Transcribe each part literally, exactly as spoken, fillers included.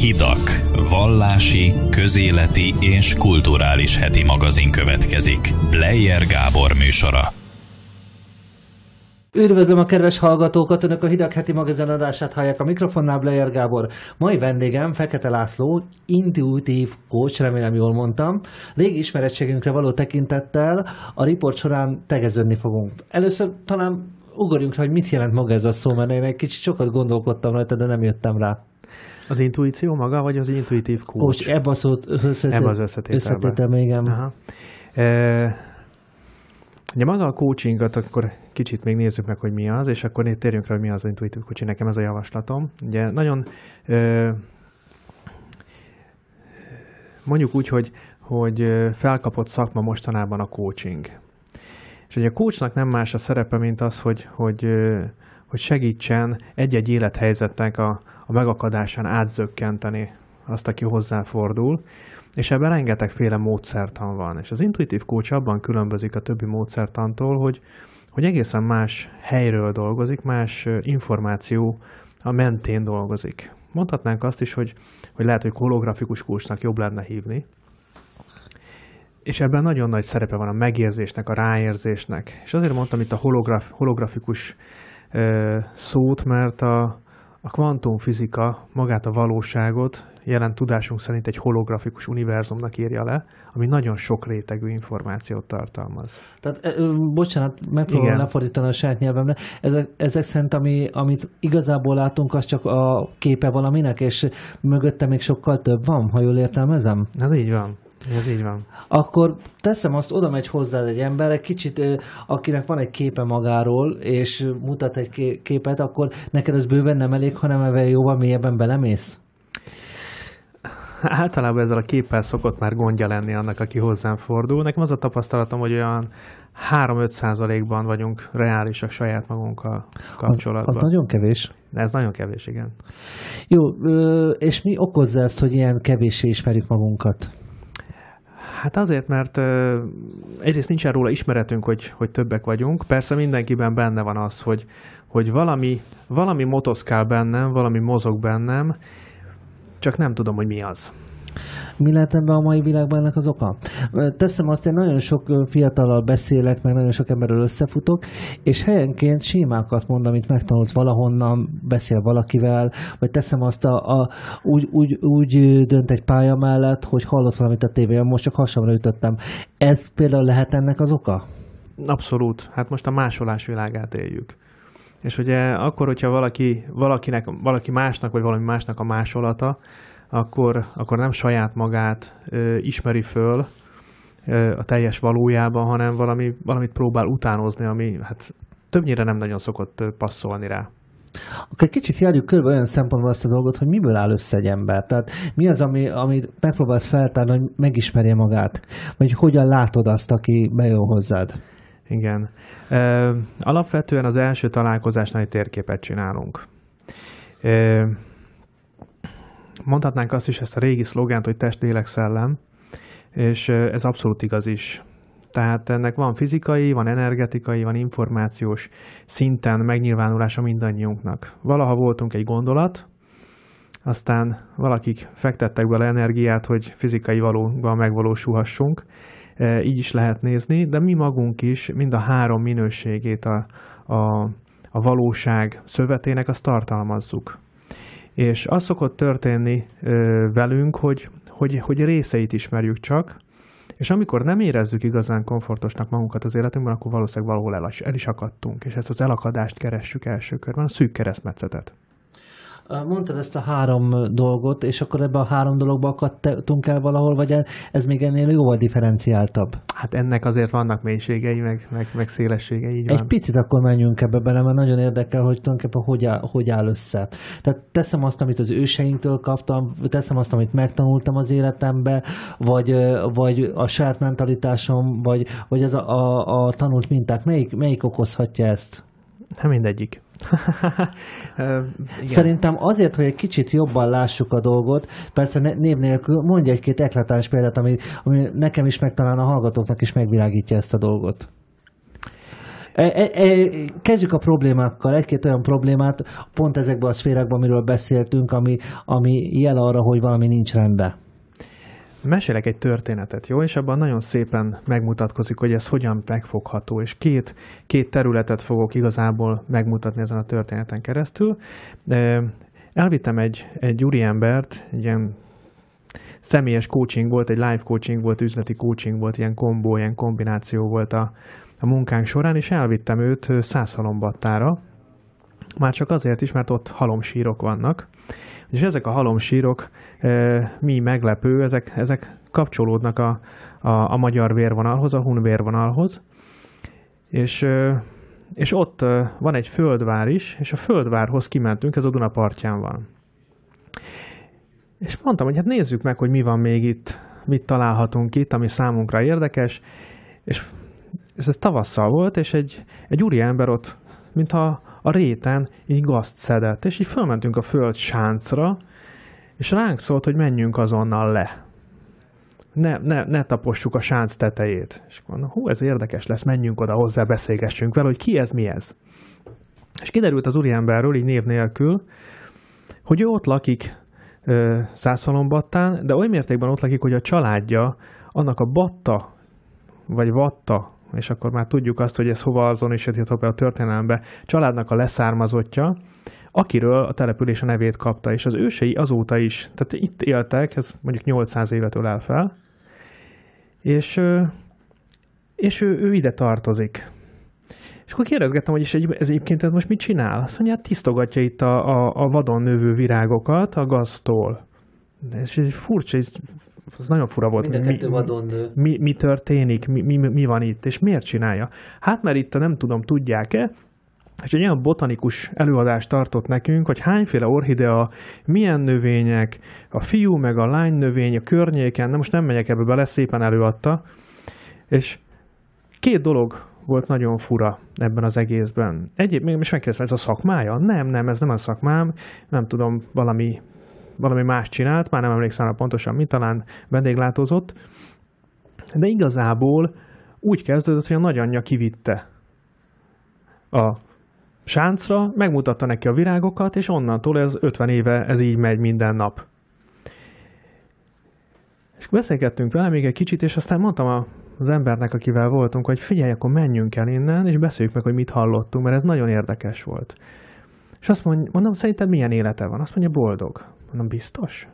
Hidak. Vallási, közéleti és kulturális heti magazin következik. Bleier Gábor műsora. Üdvözlöm a kedves hallgatókat! Önök a Hidak heti magazin adását hallják, a mikrofonnál Bleier Gábor. Mai vendégem Fekete László, intuitív coach, remélem jól mondtam. Régi ismerettségünkre való tekintettel a riport során tegeződni fogunk. Először talán ugorjunk rá, hogy mit jelent maga ez a szó, mert én egy kicsit sokat gondolkodtam rajta, de nem jöttem rá. Az intuíció maga, vagy az intuitív coach? Coach, ebben a szót Ebben az összetételben. igen. Aha. E, ugye maga a coachingot akkor kicsit még nézzük meg, hogy mi az, és akkor térjünk rá, hogy mi az intuitív coaching. Nekem ez a javaslatom. Ugye nagyon e, mondjuk úgy, hogy, hogy felkapott szakma mostanában a coaching. És ugye a coachnak nem más a szerepe, mint az, hogy, hogy, hogy segítsen egy-egy élethelyzetnek a, a megakadásán átzökkenteni azt, aki hozzáfordul, és ebben rengetegféle módszertan van. És az intuitív coach abban különbözik a többi módszertantól, hogy, hogy egészen más helyről dolgozik, más információ a mentén dolgozik. Mondhatnánk azt is, hogy, hogy lehet, hogy holografikus coachnak jobb lenne hívni, és ebben nagyon nagy szerepe van a megérzésnek, a ráérzésnek. És azért mondtam itt a holograf, holografikus ö, szót, mert a, a kvantumfizika magát a valóságot jelen tudásunk szerint egy holografikus univerzumnak írja le, ami nagyon sok rétegű információt tartalmaz. Tehát, ö, bocsánat, megpróbálom lefordítani a saját nyelvemre. Ezek, ezek szerint, ami, amit igazából látunk, az csak a képe valaminek, és mögötte még sokkal több van, ha jól értelmezem? Ez így van. Ez így van. Akkor teszem azt, oda megy hozzá egy ember, egy kicsit, akinek van egy képe magáról, és mutat egy képet, akkor neked ez bőven nem elég, hanem ebben jóval mélyebben belemész? Általában ezzel a képpel szokott már gondja lenni annak, aki hozzám fordul. Nekem az a tapasztalatom, hogy olyan három-öt százalékban vagyunk reálisak saját magunkkal kapcsolatban. Az, az nagyon kevés. De ez nagyon kevés, igen. Jó, és mi okozza ezt, hogy ilyen kevéssé ismerjük magunkat? Hát azért, mert uh, egyrészt nincsen róla ismeretünk, hogy, hogy többek vagyunk. Persze mindenkiben benne van az, hogy, hogy valami, valami motoszkál bennem, valami mozog bennem, csak nem tudom, hogy mi az. Mi lehet ebben a mai világban ennek az oka? Teszem azt, én nagyon sok fiatallal beszélek, meg nagyon sok emberrel összefutok, és helyenként sémákat mond, amit megtanult valahonnan, beszél valakivel, vagy teszem azt, a, a, úgy, úgy, úgy dönt egy pálya mellett, hogy hallott valamit a tévében, most csak hasamra ütöttem. Ez például lehet ennek az oka? Abszolút. Hát most a másolás világát éljük. És ugye akkor, hogyha valaki, valakinek, valaki másnak, vagy valami másnak a másolata, Akkor, akkor nem saját magát ö, ismeri föl ö, a teljes valójában, hanem valami, valamit próbál utánozni, ami hát többnyire nem nagyon szokott ö, passzolni rá. Akkor kicsit járjuk körbe olyan szempontból azt a dolgot, hogy miből áll össze egy ember. Tehát mi az, ami, amit megpróbálsz feltárni, hogy megismerje magát? Vagy hogyan látod azt, aki bejön hozzád? Igen. Ö, alapvetően az első találkozásnál egy térképet csinálunk. Ö, Mondhatnánk azt is, ezt a régi szlogánt, hogy test, lélek, szellem, és ez abszolút igaz is. Tehát ennek van fizikai, van energetikai, van információs szinten megnyilvánulása mindannyiunknak. Valaha voltunk egy gondolat, aztán valakik fektettek bele energiát, hogy fizikai valóban megvalósulhassunk. Így is lehet nézni, de mi magunk is mind a három minőségét a, a, a valóság szövetének azt tartalmazzuk. És az szokott történni ö, velünk, hogy, hogy, hogy részeit ismerjük csak, és amikor nem érezzük igazán komfortosnak magunkat az életünkben, akkor valószínűleg valahol el, el is akadtunk, és ezt az elakadást keressük első körben, a szűk keresztmetszetet. Mondtad ezt a három dolgot, és akkor ebben a három dologban akadtunk el valahol, vagy ez még ennél jóval differenciáltabb? Hát ennek azért vannak mélységei, meg, meg, meg szélességei, így Egy van. picit akkor menjünk ebbe bele, mert nagyon érdekel, hogy tulajdonképpen hogy áll, hogy áll össze. Tehát teszem azt, amit az őseinktől kaptam, teszem azt, amit megtanultam az életembe, vagy, vagy a saját mentalitásom, vagy, vagy az a, a, a tanult minták. Melyik, melyik okozhatja ezt? Nem mindegyik. Szerintem azért, hogy egy kicsit jobban lássuk a dolgot, persze név nélkül mondj egy-két eklatáns példát, ami, ami nekem is, meg talán a hallgatóknak is megvilágítja ezt a dolgot. E, e, e, kezdjük a problémákkal. Egy-két olyan problémát pont ezekben a szférákban, amiről beszéltünk, ami, ami jel arra, hogy valami nincs rendben. Mesélek egy történetet, jó? És abban nagyon szépen megmutatkozik, hogy ez hogyan megfogható, és két, két területet fogok igazából megmutatni ezen a történeten keresztül. Elvittem egy, egy úriembert, egy ilyen személyes coaching volt, egy live coaching volt, üzleti coaching volt, ilyen kombó, ilyen kombináció volt a, a munkánk során, és elvittem őt Szászhalombattára, már csak azért is, mert ott halomsírok vannak. És ezek a halomsírok, e, mi meglepő, ezek, ezek kapcsolódnak a, a, a magyar vérvonalhoz, a hun vérvonalhoz. És, e, és ott e, van egy földvár is, és a földvárhoz kimentünk, ez a Duna partján van. És mondtam, hogy hát nézzük meg, hogy mi van még itt, mit találhatunk itt, ami számunkra érdekes. És, és ez tavasszal volt, és egy, egy úriember ott, mintha a réten így gazt szedett, és így fölmentünk a föld sáncra, és ránk szólt, hogy menjünk azonnal le. Ne, ne, ne tapossuk a sánc tetejét. És mondom, hú, ez érdekes lesz, menjünk oda hozzá, beszélgessünk vele, hogy ki ez, mi ez. És kiderült az úriemberről, így név nélkül, hogy ő ott lakik Szászhalombattán, de oly mértékben ott lakik, hogy a családja, annak a Batta, vagy Vatta, és akkor már tudjuk azt, hogy ez hova azonosítható be a történelembe, családnak a leszármazottja, akiről a település a nevét kapta, és az ősei azóta is, tehát itt éltek, ez mondjuk nyolcszáz évet ölel fel, és, és ő, ő ide tartozik. És akkor kérdezgettem, hogy is egy, ez egyébként ez most mit csinál? Azt mondja, hát tisztogatja itt a, a, a vadon növő virágokat a gaztól. Ez egy furcsa, ez, ez nagyon fura volt. Mind a kettő vadon nő. Mi, mi történik, mi, mi, mi van itt, és miért csinálja? Hát mert itt nem tudom, tudják-e, és egy olyan botanikus előadást tartott nekünk, hogy hányféle orchidea, milyen növények, a fiú meg a lány növény a környéken, de most nem megyek ebbe bele, szépen előadta, és két dolog volt nagyon fura ebben az egészben. Egyéb, még most megkérdeztem, ez a szakmája? Nem, nem, ez nem a szakmám, nem tudom, valami, valami más csinált, már nem emlékszem rá pontosan, mi, talán vendéglátózott, de igazából úgy kezdődött, hogy a nagyanyja kivitte a sáncra, megmutatta neki a virágokat, és onnantól ez ötven éve ez így megy minden nap. És beszélgettünk vele még egy kicsit, és aztán mondtam a az embernek, akivel voltunk, hogy figyelj, akkor menjünk el innen, és beszéljük meg, hogy mit hallottunk, mert ez nagyon érdekes volt. És azt mondja, mondom, szerinted milyen élete van? Azt mondja, boldog. Mondom, biztos?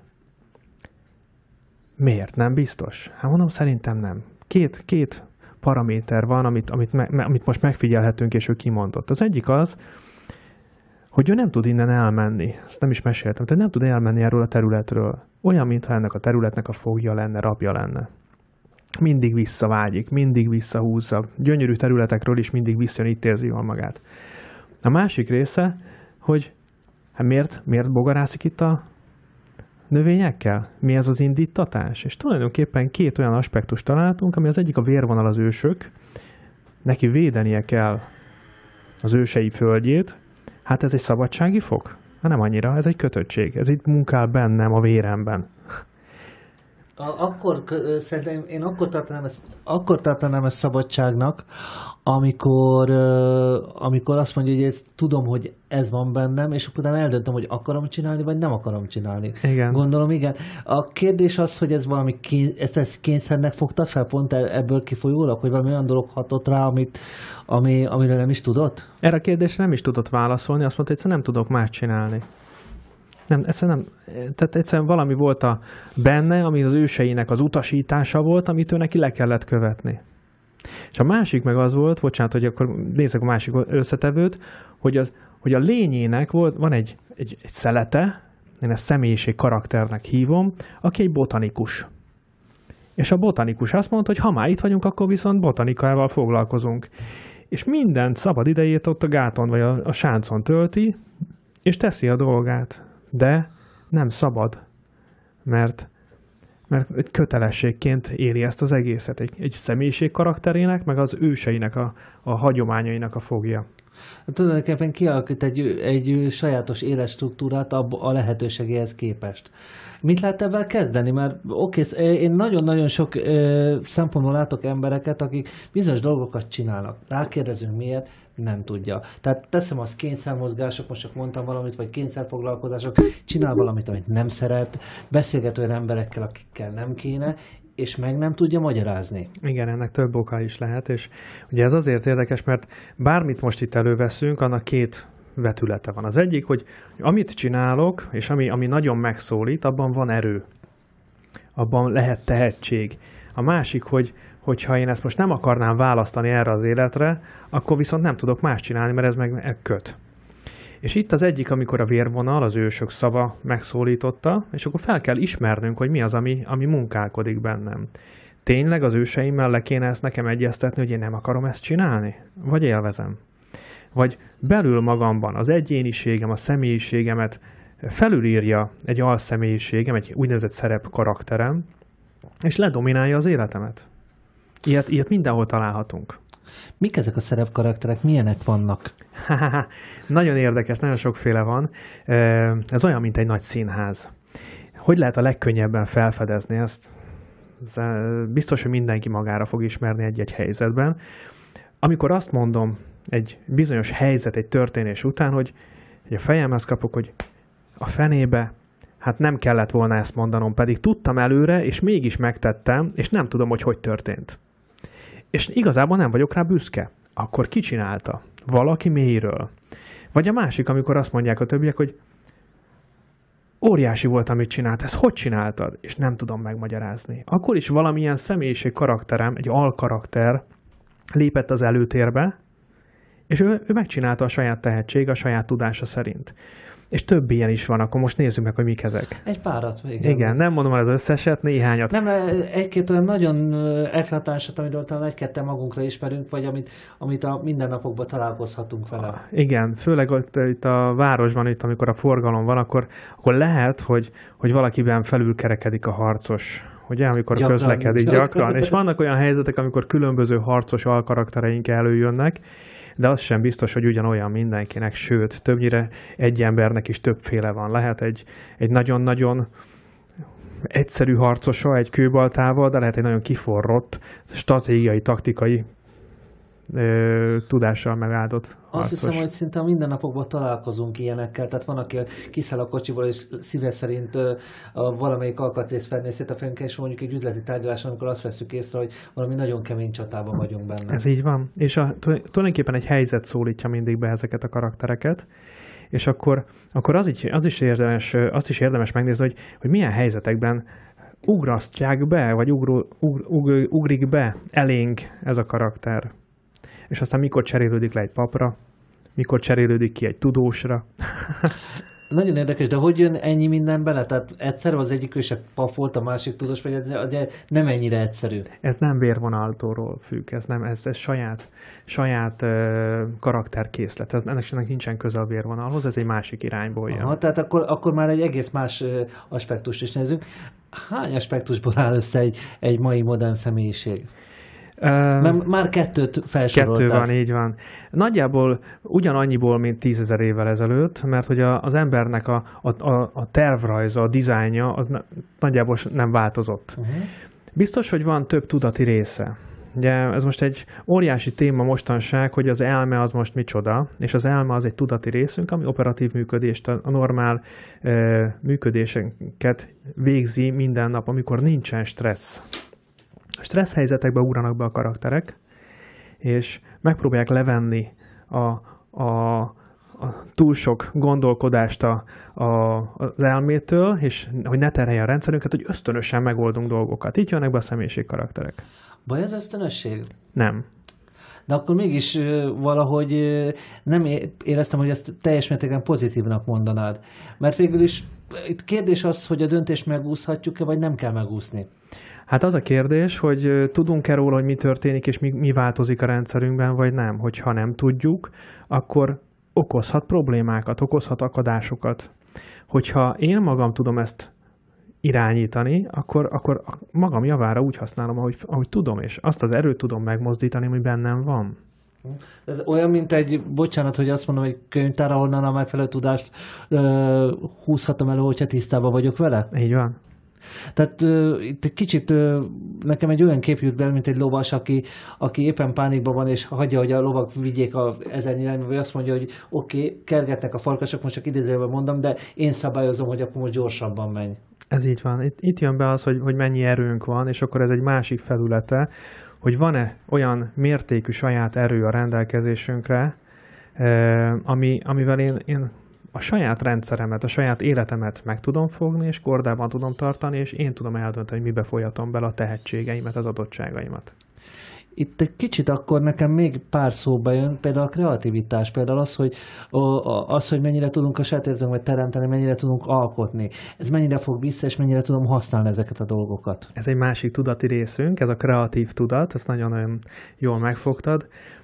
Miért? Nem biztos? Hát mondom, szerintem nem. Két, két paraméter van, amit, amit, me, amit most megfigyelhetünk, és ő kimondott. Az egyik az, hogy ő nem tud innen elmenni. Ezt nem is meséltem. Tehát nem tud elmenni erről a területről. Olyan, mintha ennek a területnek a fogja lenne, rabja lenne. Mindig visszavágyik, mindig visszahúzza. Gyönyörű területekről is mindig visszajön, itt érzi jól magát. A másik része, hogy hát miért, miért bogarászik itt a növényekkel? Mi ez az indítatás? És tulajdonképpen két olyan aspektust találtunk, ami az egyik a vérvonal az ősök, neki védenie kell az ősei földjét. Hát ez egy szabadsági fok? Hát nem annyira, ez egy kötöttség. Ez itt munkál bennem, a véremben. Akkor, szerintem én akkor tartanám ezt, akkor tartanám ezt szabadságnak, amikor, amikor azt mondja, hogy ezt, tudom, hogy ez van bennem, és utána eldöntöm, hogy akarom csinálni, vagy nem akarom csinálni. Igen. Gondolom, igen. A kérdés az, hogy ez valami kény, ezt, ezt kényszernek fogtad fel, pont ebből kifolyólag, hogy valami olyan dolog hatott rá, amit, ami, amire nem is tudott? Erre a kérdésre nem is tudott válaszolni, azt mondta, hogy nem tudok más csinálni. Nem, egyszerűen nem. Tehát egyszerűen valami volt a benne, ami az őseinek az utasítása volt, amit ő neki le kellett követni. És a másik meg az volt, bocsánat, hogy akkor nézzük a másik összetevőt, hogy, az, hogy a lényének volt, van egy, egy, egy szelete, én ezt személyiség karakternek hívom, aki egy botanikus. És a botanikus azt mondta, hogy ha már itt vagyunk, akkor viszont botanikával foglalkozunk. És mindent szabad idejét ott a gáton vagy a, a sáncon tölti, és teszi a dolgát. De nem szabad, mert, mert egy kötelességként éri ezt az egészet. Egy, egy személyiség karakterének, meg az őseinek, a, a hagyományainak a fogja. Tulajdonképpen kialakít egy, egy sajátos életstruktúrát a, a lehetőségéhez képest. Mit lehet ebben kezdeni? Mert oké, én nagyon-nagyon sok ö, szempontból látok embereket, akik bizonyos dolgokat csinálnak. Rákérdezünk miért, nem tudja. Tehát teszem azt, kényszermozgások, most csak mondtam valamit, vagy kényszerfoglalkozások, csinál valamit, amit nem szeret, beszélget olyan emberekkel, akikkel nem kéne, és meg nem tudja magyarázni. Igen, ennek több oka is lehet, és ugye ez azért érdekes, mert bármit most itt előveszünk, annak két vetülete van. Az egyik, hogy amit csinálok, és ami, ami nagyon megszólít, abban van erő. Abban lehet tehetség. A másik, hogy hogyha én ezt most nem akarnám választani erre az életre, akkor viszont nem tudok más csinálni, mert ez meg, meg köt. És itt az egyik, amikor a vérvonal, az ősök szava megszólította, és akkor fel kell ismernünk, hogy mi az, ami, ami munkálkodik bennem. Tényleg az őseimmel le kéne ezt nekem egyeztetni, hogy én nem akarom ezt csinálni? Vagy élvezem? Vagy belül magamban az egyéniségem, a személyiségemet felülírja egy alszemélyiségem, egy úgynevezett szerep karakterem, és ledominálja az életemet. Ilyet, ilyet mindenhol találhatunk. Mik ezek a szerepkarakterek? Milyenek vannak? Nagyon érdekes, nagyon sokféle van. Ez olyan, mint egy nagy színház. Hogy lehet a legkönnyebben felfedezni ezt? Biztos, hogy mindenki magára fog ismerni egy-egy helyzetben. Amikor azt mondom egy bizonyos helyzet, egy történés után, hogy, hogy a fejemhez kapok, hogy a fenébe, hát nem kellett volna ezt mondanom, pedig tudtam előre, és mégis megtettem, és nem tudom, hogy hogy történt. És igazából nem vagyok rá büszke. Akkor ki csinálta? Valaki mélyről. Vagy a másik, amikor azt mondják a többiek, hogy óriási volt, amit csinált, ezt hogy csináltad? És nem tudom megmagyarázni. Akkor is valamilyen személyiség karakterem, egy alkarakter lépett az előtérbe, és ő, ő megcsinálta a saját tehetség, a saját tudása szerint. És több ilyen is van, akkor most nézzük meg, hogy mik ezek. Egy párat. Igen, igen nem mondom el az összeset, néhányat. Nem, egy-két olyan nagyon eklatánsat, amiről talán egy-ketten magunkra ismerünk, vagy amit, amit a mindennapokban találkozhatunk vele. Igen, főleg ott, itt a városban, itt, amikor a forgalom van, akkor, akkor lehet, hogy, hogy valakiben felülkerekedik a harcos, ugye, amikor gyakran, közlekedik gyakran. gyakran. És vannak olyan helyzetek, amikor különböző harcos alkaraktereink előjönnek, de az sem biztos, hogy ugyanolyan mindenkinek, sőt, többnyire egy embernek is többféle van. Lehet egy, egy nagyon-nagyon egyszerű harcosa, egy kőbaltával, de lehet egy nagyon kiforrott, stratégiai, taktikai ö, tudással megáldott harcos. Azt hiszem, hogy szinte a mindennapokban találkozunk ilyenekkel. Tehát van, aki kiszáll a kocsiból, és szíve szerint a valamelyik alkatrészfernészét a fenke, és mondjuk egy üzleti tárgyaláson, amikor azt veszük észre, hogy valami nagyon kemény csatában vagyunk benne. Ez így van. És a, tulajdonképpen egy helyzet szólítja mindig be ezeket a karaktereket, és akkor, akkor az, így, az is érdemes, azt is érdemes megnézni, hogy, hogy milyen helyzetekben ugrasztják be, vagy ugr, ugr, ugr, ugrik be elénk ez a karakter. És aztán mikor cserélődik le egy papra, mikor cserélődik ki egy tudósra. Nagyon érdekes, de hogy jön ennyi minden bele? Tehát egyszerű az egyik őse pap volt, a másik tudós, vagy ez, az nem ennyire egyszerű? Ez nem vérvonaltól függ, ez, nem, ez, ez saját, saját uh, karakterkészlet. Ez, ennek nincsen köze a vérvonalhoz, ez egy másik irányból jön. Aha, tehát akkor, akkor már egy egész más uh, aspektust is nézzük. Hány aspektusból áll össze egy, egy mai modern személyiség? Mert már kettőt felsoroltál. Kettő van, így van. Nagyjából ugyanannyiból, mint tízezer évvel ezelőtt, mert hogy a, az embernek a, a, a tervrajza, a dizájnja, az ne, nagyjából nem változott. Uh-huh. Biztos, hogy van több tudati része. Ugye ez most egy óriási téma mostanság, hogy az elme az most micsoda, és az elme az egy tudati részünk, ami operatív működést, a normál e, működéseket végzi minden nap, amikor nincsen stressz. A stressz helyzetekbe ugranak be a karakterek, és megpróbálják levenni a, a, a túl sok gondolkodást a, a, az elmétől, és hogy ne terhelje a rendszerünket, hogy ösztönösen megoldunk dolgokat. Így jönnek be a személyiség karakterek. Baj ez ösztönösség? Nem. De akkor mégis valahogy nem éreztem, hogy ezt teljes mértékben pozitívnak mondanád. Mert végül is itt kérdés az, hogy a döntést megúszhatjuk-e, vagy nem kell megúszni. Hát az a kérdés, hogy tudunk-e róla, hogy mi történik, és mi, mi változik a rendszerünkben, vagy nem. Hogyha nem tudjuk, akkor okozhat problémákat, okozhat akadásokat. Hogyha én magam tudom ezt irányítani, akkor, akkor magam javára úgy használom, ahogy, ahogy tudom, és azt az erőt tudom megmozdítani, ami bennem van. Ez olyan, mint egy, bocsánat, hogy azt mondom, hogy könyvtár, ahonnan a megfelelő tudást ö, húzhatom elő, hogyha tisztában vagyok vele? Így van. Tehát uh, itt egy kicsit uh, nekem egy olyan kép jut be, mint egy lovas, aki, aki éppen pánikban van, és hagyja, hogy a lovak vigyék a ezer irányba, vagy azt mondja, hogy oké, okay, kergetnek a farkasok, most csak idézőjelben mondom, de én szabályozom, hogy akkor most gyorsabban menj. Ez így van. Itt, itt jön be az, hogy, hogy mennyi erőnk van, és akkor ez egy másik felülete, hogy van-e olyan mértékű saját erő a rendelkezésünkre, eh, ami, amivel én, én a saját rendszeremet, a saját életemet meg tudom fogni, és kordában tudom tartani, és én tudom eldönteni, hogy mibe folyatom bele a tehetségeimet, az adottságaimat. Itt egy kicsit akkor nekem még pár szóba jön, például a kreativitás, például az, hogy, az, hogy mennyire tudunk a saját életünkben teremteni, mennyire tudunk alkotni. Ez mennyire fog vissza, és mennyire tudom használni ezeket a dolgokat. Ez egy másik tudati részünk, ez a kreatív tudat, ezt nagyon-nagyon jól megfogtad.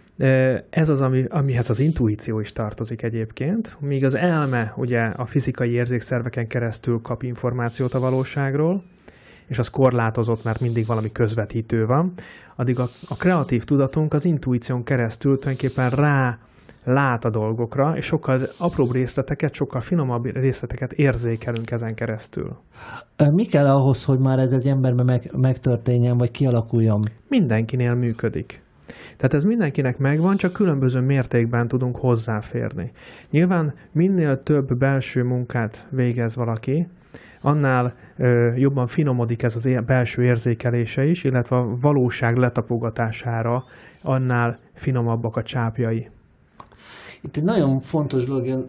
Ez az, ami, amihez az intuíció is tartozik egyébként, míg az elme ugye a fizikai érzékszerveken keresztül kap információt a valóságról, és az korlátozott, mert mindig valami közvetítő van, addig a, a kreatív tudatunk az intuíción keresztül tulajdonképpen rá lát a dolgokra, és sokkal apróbb részleteket, sokkal finomabb részleteket érzékelünk ezen keresztül. Mi kell ahhoz, hogy már ez egy emberben meg, megtörténjen, vagy kialakuljon? Mindenkinél működik. Tehát ez mindenkinek megvan, csak különböző mértékben tudunk hozzáférni. Nyilván minél több belső munkát végez valaki, annál ö, jobban finomodik ez az belső érzékelése is, illetve a valóság letapogatására annál finomabbak a csápjai. Itt egy nagyon fontos dolog jön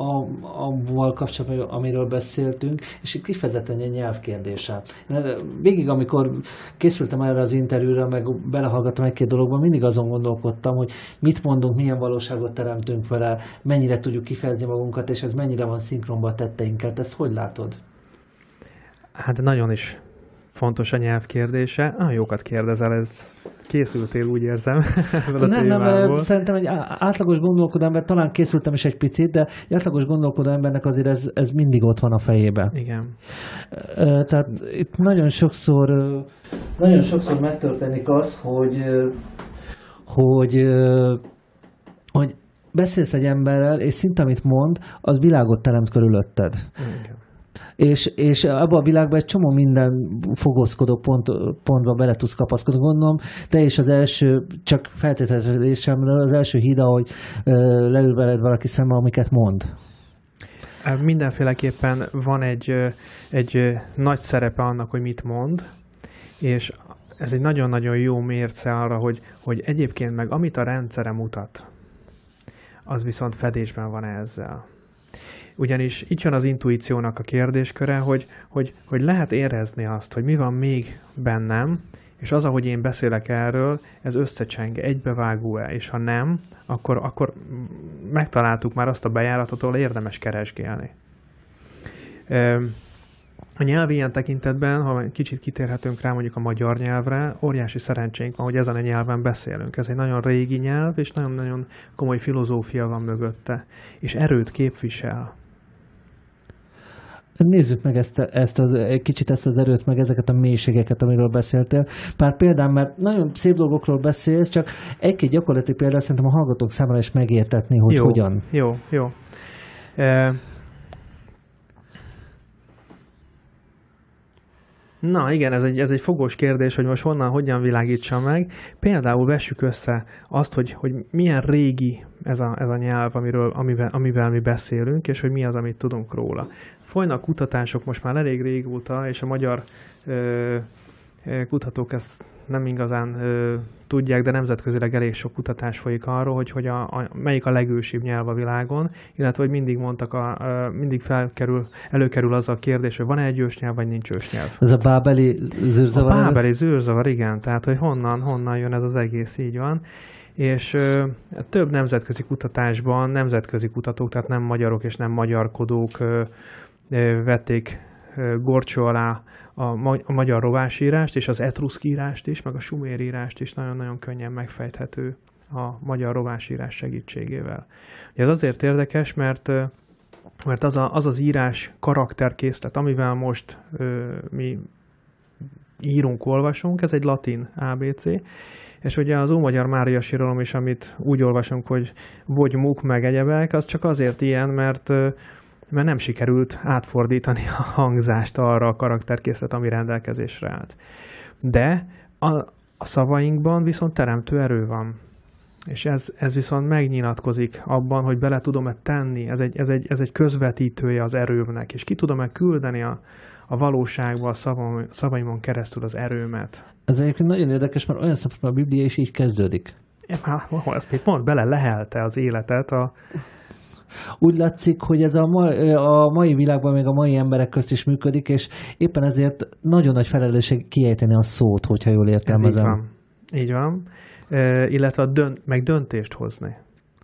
avval kapcsolatban, amiről beszéltünk, és itt kifejezetten egy nyelvkérdése. Végig, amikor készültem erre az interjúra, meg belehallgattam egy-két dologban, mindig azon gondolkodtam, hogy mit mondunk, milyen valóságot teremtünk vele, mennyire tudjuk kifejezni magunkat, és ez mennyire van szinkronban a tetteinkkel. Ezt hogy látod? Hát nagyon is fontos a nyelv kérdése. Nagyon jókat kérdezel, ez készültél, úgy érzem. Nem, nem, szerintem egy átlagos gondolkodó ember, talán készültem is egy picit, de egy átlagos gondolkodó embernek azért ez, ez mindig ott van a fejében. Igen. Tehát itt nagyon sokszor, nagyon sokszor megtörténik az, hogy, hogy, hogy beszélsz egy emberrel, és szinte amit mond, az világot teremt körülötted. Igen. És, és abban a világban egy csomó minden fogózkodó pont, pontba bele tudsz kapaszkodni. Gondolom, te is az első, csak feltételezésemről az első híd, ahogy leül veled valaki szembe, amiket mond. Mindenféleképpen van egy, egy nagy szerepe annak, hogy mit mond, és ez egy nagyon-nagyon jó mérce arra, hogy, hogy egyébként meg amit a rendszere mutat, az viszont fedésben van ezzel. Ugyanis itt jön az intuíciónak a kérdésköre, hogy, hogy, hogy lehet érezni azt, hogy mi van még bennem, és az, ahogy én beszélek erről, ez összecseng, egybevágó-e, és ha nem, akkor, akkor megtaláltuk már azt a bejáratot, ahol érdemes keresgélni. A nyelv ilyen tekintetben, ha kicsit kitérhetünk rá mondjuk a magyar nyelvre, óriási szerencsénk van, hogy ezen a nyelven beszélünk. Ez egy nagyon régi nyelv, és nagyon-nagyon komoly filozófia van mögötte, és erőt képvisel. Nézzük meg ezt, ezt az, egy kicsit ezt az erőt, meg ezeket a mélységeket, amiről beszéltél. Pár példán, mert nagyon szép dolgokról beszélsz, csak egy-két gyakorlati példát szerintem a hallgatók számára is megértetni, hogy jó, hogyan. Jó, jó. E Na igen, ez egy, ez egy fogós kérdés, hogy most honnan, hogyan világítsam meg. Például vessük össze azt, hogy, hogy milyen régi ez a, ez a nyelv, amiről, amivel, amivel mi beszélünk, és hogy mi az, amit tudunk róla. Folynak kutatások most már elég régóta, és a magyar ö, kutatók ezt nem igazán ö, tudják, de nemzetközileg elég sok kutatás folyik arról, hogy, hogy a, a, melyik a legősibb nyelv a világon, illetve hogy mindig mondtak, a, a, mindig felkerül, előkerül az a kérdés, hogy van-e egy ősnyelv, vagy nincs ősnyelv. Ez a bábeli zűrzavar? A bábeli zűrzavar, igen. Tehát, hogy honnan, honnan jön ez az egész, így van. És ö, több nemzetközi kutatásban nemzetközi kutatók, tehát nem magyarok és nem magyarkodók ö, ö, vették ö, gorcsó alá a, ma- a magyar rovásírást, és az etruszk írást is, meg a sumér írást is nagyon-nagyon könnyen megfejthető a magyar rovásírás segítségével. Ez azért érdekes, mert, mert az, a, az az írás karakterkészlet, amivel most ö, mi írunk, olvasunk, ez egy latin á bé cé, és ugye az Ómagyar Mária síralom is, amit úgy olvasunk, hogy vagy muk meg egyebek, az csak azért ilyen, mert, mert nem sikerült átfordítani a hangzást arra a karakterkészlet, ami rendelkezésre állt. De a, a szavainkban viszont teremtő erő van. És ez, ez viszont megnyilatkozik abban, hogy bele tudom-e tenni, ez egy, ez, egy, ez egy közvetítője az erőmnek, és ki tudom-e küldeni a, a valóságba a szavam, szavaimon keresztül az erőmet. Ez egyébként nagyon érdekes, mert olyan szempontból a Biblia is így kezdődik. Hát, ezt még mond, bele lehelte az életet a... Úgy látszik, hogy ez a, ma, a mai világban még a mai emberek közt is működik, és éppen ezért nagyon nagy felelősség kiejteni a szót, hogyha jól értelmezem. Ez így van. Így van. E, illetve a dönt, meg döntést hozni.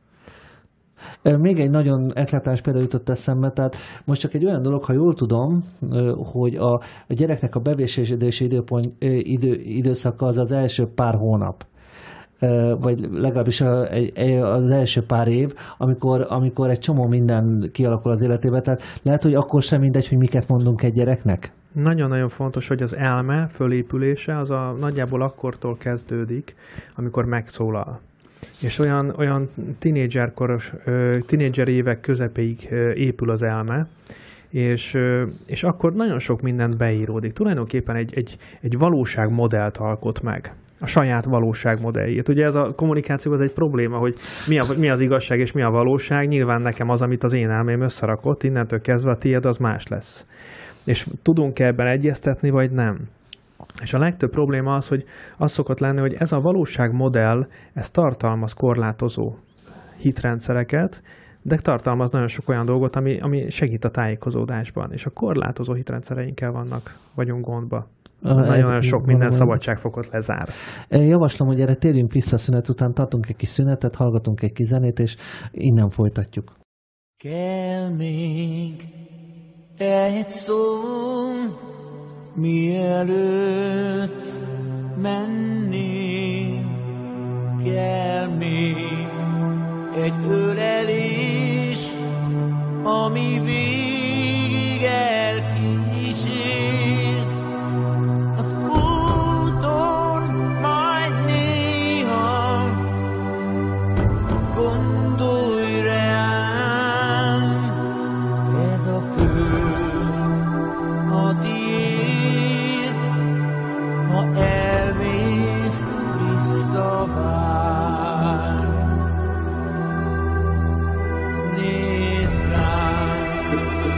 Még egy nagyon eklatáns példa jutott eszembe, tehát most csak egy olyan dolog, ha jól tudom, hogy a, a gyereknek a bevésési időpont, idő, időszaka az az első pár hónap, vagy legalábbis az első pár év, amikor, amikor egy csomó minden kialakul az életébe, tehát lehet, hogy akkor sem mindegy, hogy miket mondunk egy gyereknek. Nagyon-nagyon fontos, hogy az elme fölépülése az a nagyjából akkortól kezdődik, amikor megszólal. És olyan, olyan tínédzserkoros, tínédzser évek közepéig épül az elme, és, és akkor nagyon sok mindent beíródik. Tulajdonképpen egy, egy, egy valóságmodellt alkot meg. A saját valóságmodelljét. Ugye ez a kommunikáció az egy probléma, hogy mi, a, mi az igazság és mi a valóság. Nyilván nekem az, amit az én elmém összerakott, innentől kezdve a tiéd az más lesz. És tudunk-e ebben egyeztetni, vagy nem? És a legtöbb probléma az, hogy az szokott lenni, hogy ez a valóságmodell, ez tartalmaz korlátozó hitrendszereket, de tartalmaz nagyon sok olyan dolgot, ami, ami segít a tájékozódásban. És a korlátozó hitrendszereinkkel vannak, vagyunk gondba. Nagyon sok minden szabadságfokot lezár. Javaslom, hogy erre térjünk vissza a szünet után, tartunk egy kis szünetet, hallgatunk egy kis zenét, és innen folytatjuk. Kell még egy szó, mielőtt menni, kell még egy ölelés, ami végig elkísér. Az úton majd néha gondolj rám, ez a föld a tiéd, ha elmész visszavár. Nézd rám,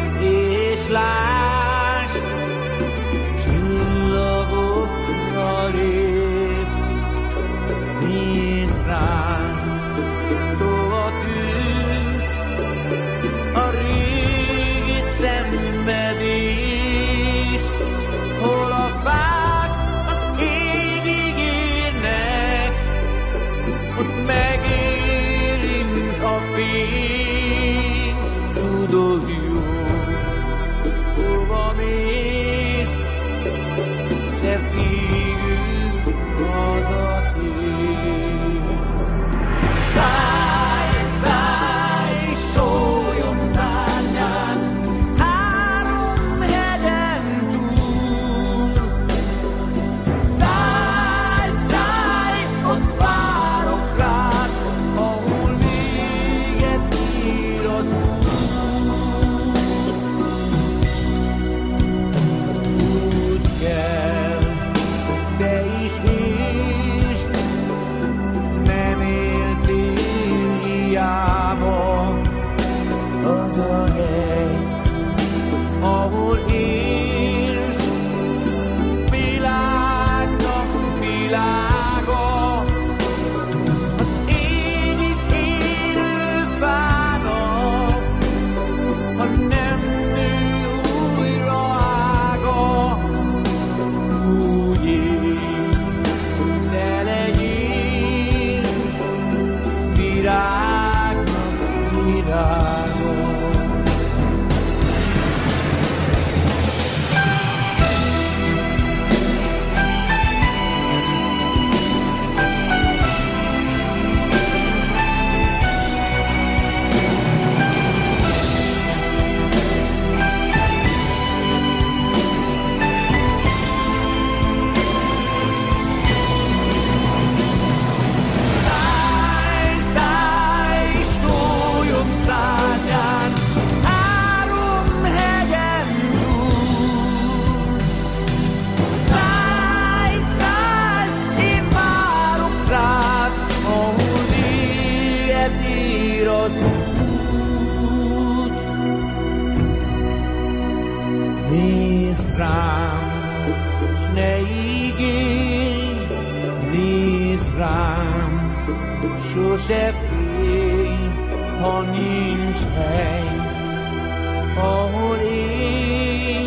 ne ígérj, nézd rám, sose félj, ha nincs hely, ahol élj,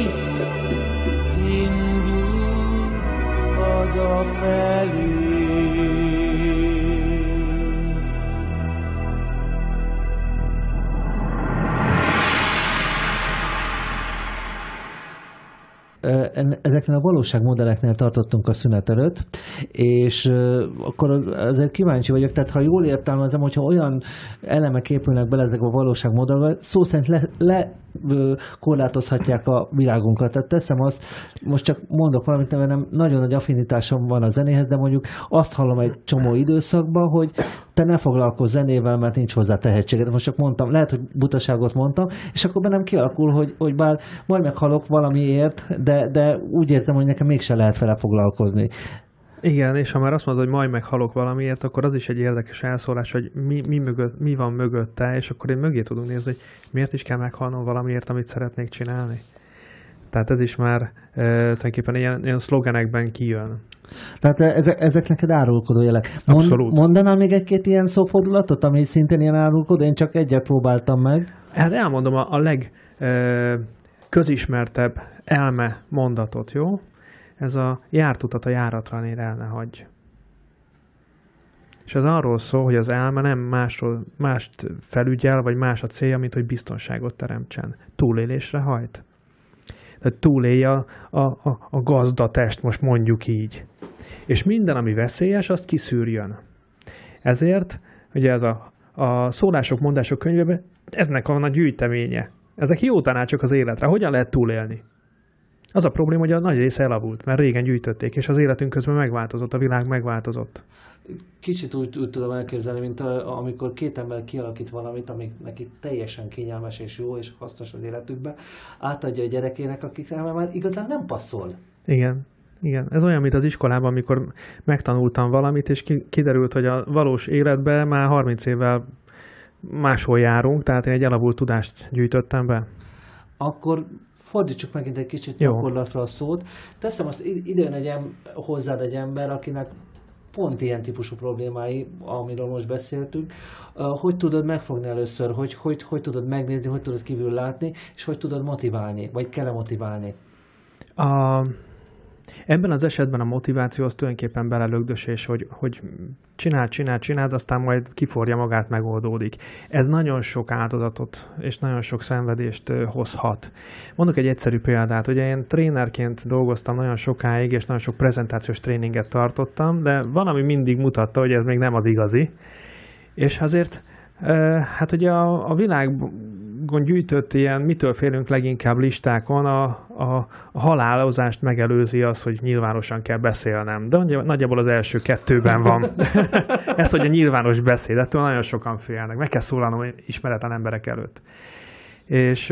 indulj hazafelé. Ezeknél a valóságmodelleknél tartottunk a szünet előtt, és akkor azért kíváncsi vagyok, tehát ha jól értelmezem, hogyha olyan elemek épülnek bele ezek a valóságmodellekbe, szó szerint le, le korlátozhatják a világunkat. Tehát teszem azt, most csak mondok valamit, mert nem nagyon nagy affinitásom van a zenéhez, de mondjuk azt hallom egy csomó időszakban, hogy te ne foglalkozz zenével, mert nincs hozzá tehetséged. Most csak mondtam, lehet, hogy butaságot mondtam, és akkor bennem kialakul, hogy, hogy bár majd meghalok valamiért, de, de úgy értem, hogy nekem mégse lehet vele foglalkozni. Igen, és ha már azt mondod, hogy majd meghalok valamiért, akkor az is egy érdekes elszólás, hogy mi, mi, mögött, mi van mögötte, és akkor én mögé tudunk nézni, hogy miért is kell meghalnom valamiért, amit szeretnék csinálni. Tehát ez is már e, tulajdonképpen ilyen, ilyen szlogenekben kijön. Tehát ezek, ezek neked árulkodó jelek. Mond, Abszolút. Mondanál még egy-két ilyen szófordulatot, ami szintén ilyen árulkodó? Én csak egyet próbáltam meg. Hát elmondom a, a legközismertebb elme mondatot, jó? Ez a járt utat a járatra nél el ne hagyj. És ez arról szól, hogy az elme nem másról, mást felügyel, vagy más a célja, mint hogy biztonságot teremtsen. Túlélésre hajt. Tehát túlélje a, a, a, a gazdatest, most mondjuk így. És minden, ami veszélyes, azt kiszűrjön. Ezért, ugye ez a, a szólások, mondások könyvében, eznek van a gyűjteménye. Ezek jó tanácsok az életre. Hogyan lehet túlélni? Az a probléma, hogy a nagy része elavult, mert régen gyűjtötték, és az életünk közben megváltozott, a világ megváltozott. Kicsit úgy, úgy tudom elképzelni, mint a, amikor két ember kialakít valamit, ami neki teljesen kényelmes és jó és hasznos az életükben, átadja a gyerekének, akiknek már igazán nem passzol. Igen. Igen, ez olyan, mint az iskolában, amikor megtanultam valamit, és kiderült, hogy a valós életben már harminc évvel máshol járunk, tehát én egy elavult tudást gyűjtöttem be. Akkor fordítsuk megint egy kicsit Jó. gyakorlatra a szót. Teszem azt, idejön egy em, hozzád egy ember, akinek pont ilyen típusú problémái, amiről most beszéltünk. Hogy tudod megfogni először, hogy, hogy, hogy tudod megnézni, hogy tudod kívül látni, és hogy tudod motiválni, vagy kell motiválni? A... Ebben az esetben a motiváció az tulajdonképpen belelögdösés, hogy, hogy csinál, csinál, csinál, aztán majd kiforja magát, megoldódik. Ez nagyon sok áldozatot és nagyon sok szenvedést hozhat. Mondok egy egyszerű példát. Ugye én trénerként dolgoztam nagyon sokáig, és nagyon sok prezentációs tréninget tartottam, de valami mindig mutatta, hogy ez még nem az igazi. És azért, hát ugye a, a világban gyűjtött ilyen mitől félünk leginkább listákon a, a, a halálozást megelőzi az, hogy nyilvánosan kell beszélnem. De nagyjából az első kettőben van. Ez, hogy a nyilvános beszéd, ettől nagyon sokan félnek. Meg kell szólalnom ismeretlen emberek előtt. És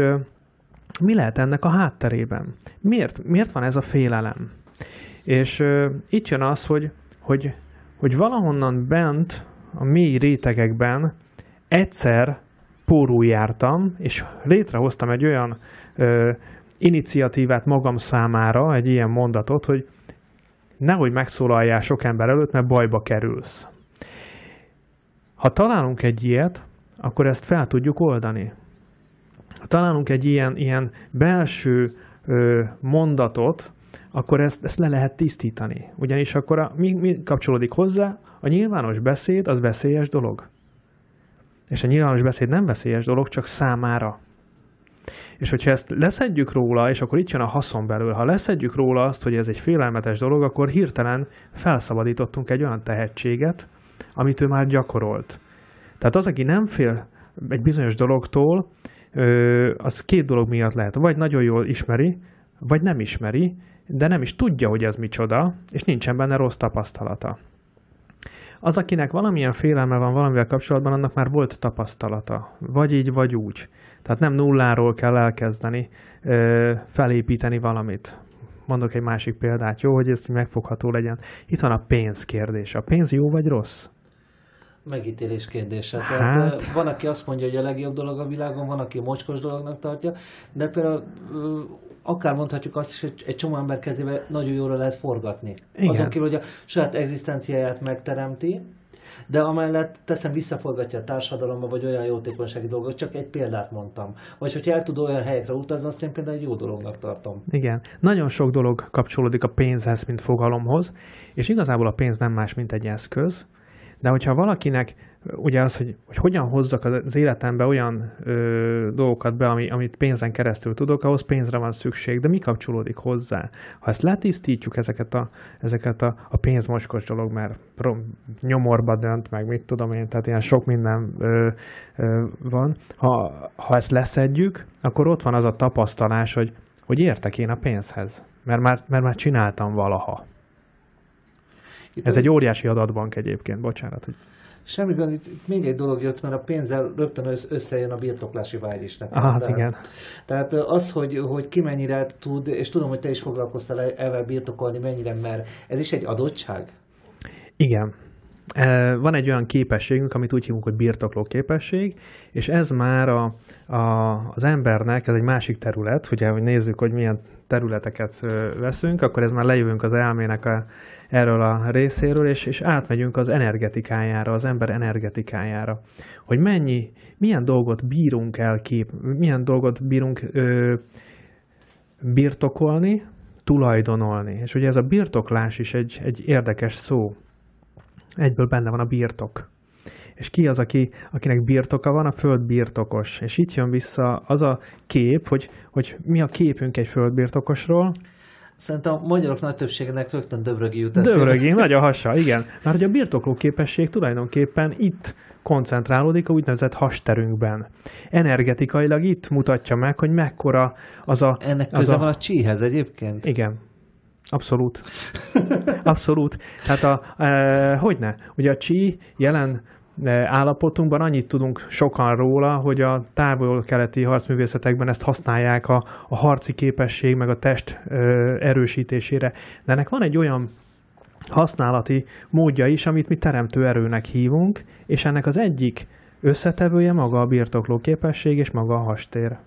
mi lehet ennek a hátterében? Miért, miért van ez a félelem? És itt jön az, hogy, hogy, hogy valahonnan bent, a mély rétegekben egyszer pórul jártam, és létrehoztam egy olyan ö, iniciatívát magam számára, egy ilyen mondatot, hogy nehogy megszólaljál sok ember előtt, mert bajba kerülsz. Ha találunk egy ilyet, akkor ezt fel tudjuk oldani. Ha találunk egy ilyen, ilyen belső ö, mondatot, akkor ezt, ezt le lehet tisztítani. Ugyanis akkor a, mi, mi kapcsolódik hozzá? A nyilvános beszéd az veszélyes dolog. És a nyilvános beszéd nem veszélyes dolog, csak számára. És hogyha ezt leszedjük róla, és akkor itt jön a haszon belőle, ha leszedjük róla azt, hogy ez egy félelmetes dolog, akkor hirtelen felszabadítottunk egy olyan tehetséget, amit ő már gyakorolt. Tehát az, aki nem fél egy bizonyos dologtól, az két dolog miatt lehet. Vagy nagyon jól ismeri, vagy nem ismeri, de nem is tudja, hogy ez micsoda, és nincsen benne rossz tapasztalata. Az, akinek valamilyen félelme van valamivel kapcsolatban, annak már volt tapasztalata. Vagy így, vagy úgy. Tehát nem nulláról kell elkezdeni felépíteni valamit. Mondok egy másik példát, jó, hogy ez megfogható legyen. Itt van a pénz kérdése. A pénz jó vagy rossz? Megítélés kérdése. Hát... Tehát van, aki azt mondja, hogy a legjobb dolog a világon, van, aki mocskos dolognak tartja, de például akár mondhatjuk azt is, hogy egy csomó ember kezébe nagyon jóra lehet forgatni. Igen. Azon kívül, hogy a saját egzisztenciáját megteremti, de amellett teszem visszaforgatja a társadalomba, vagy olyan jótékonysági dolgok, csak egy példát mondtam. Vagy hogyha el tud olyan helyekre utazni, azt én például egy jó dolognak tartom. Igen. Nagyon sok dolog kapcsolódik a pénzhez, mint fogalomhoz, és igazából a pénz nem más, mint egy eszköz, de hogyha valakinek ugye az, hogy, hogy hogyan hozzak az életembe olyan ö, dolgokat be, ami, amit pénzen keresztül tudok, ahhoz pénzre van szükség, de mi kapcsolódik hozzá? Ha ezt letisztítjuk, ezeket a, ezeket a, a pénzmocskos dolog, mert pro, nyomorba dönt, meg mit tudom én, tehát ilyen sok minden ö, ö, van. Ha, ha ezt leszedjük, akkor ott van az a tapasztalás, hogy, hogy értek én a pénzhez, mert már, mert már csináltam valaha. Itt Ez egy óriási adatbank egyébként, bocsánat, hogy semmi gond, itt még egy dolog jött, mert a pénzzel rögtön összejön a birtoklási vágy is nekem. ah, az igen. Tehát az, hogy, hogy ki mennyire tud, és tudom, hogy te is foglalkoztál ezzel birtokolni, mennyire, mert ez is egy adottság? Igen. Van egy olyan képességünk, amit úgy hívunk, hogy birtokló képesség, és ez már a, a, az embernek, ez egy másik terület, ugye, hogy nézzük, hogy milyen területeket veszünk, akkor ez már lejövünk az elmének a, erről a részéről, és, és átmegyünk az energetikájára, az ember energetikájára. Hogy mennyi, milyen dolgot bírunk el kép, milyen dolgot bírunk ö, birtokolni, tulajdonolni. És ugye ez a birtoklás is egy, egy érdekes szó. Egyből benne van a birtok. És ki az, aki, akinek birtoka van? A föld birtokos. És itt jön vissza az a kép, hogy, hogy mi a képünk egy földbirtokosról. Szerintem a magyarok nagy többségének rögtön Döbrögi jut eszébe. Döbrögi, nagy a hasa, igen. Mert hogy a birtokló képesség tulajdonképpen itt koncentrálódik a úgynevezett hasterünkben. Energetikailag itt mutatja meg, hogy mekkora az a... Ennek az köze a... van a csíhez egyébként? Igen. Abszolút. Abszolút. Tehát a, e, hogyne? Ugye a csí jelen állapotunkban annyit tudunk sokan róla, hogy a távol-keleti harcművészetekben ezt használják a, a harci képesség, meg a test ö, erősítésére. De ennek van egy olyan használati módja is, amit mi teremtő erőnek hívunk, és ennek az egyik összetevője maga a birtokló képesség, és maga a hastér.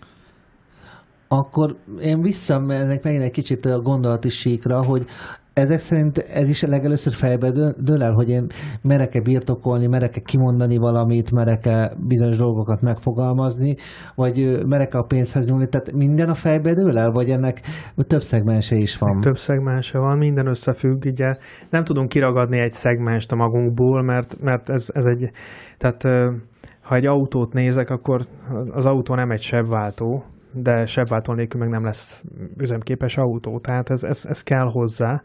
Akkor én visszamennek megint egy kicsit a gondolati síkra, hogy ezek szerint ez is legelőször fejbe dől el, hogy én merek-e birtokolni, merek-e kimondani valamit, merek-e bizonyos dolgokat megfogalmazni, vagy merek-e a pénzhez nyúlni, tehát minden a fejbe dől el, vagy ennek több szegmense is van? Több szegmense van, minden összefügg, ugye nem tudunk kiragadni egy szegmenst a magunkból, mert, mert ez, ez egy, tehát ha egy autót nézek, akkor az autó nem egy sebváltó, de sebváltó nélkül meg nem lesz üzemképes autó, tehát ez, ez, ez kell hozzá.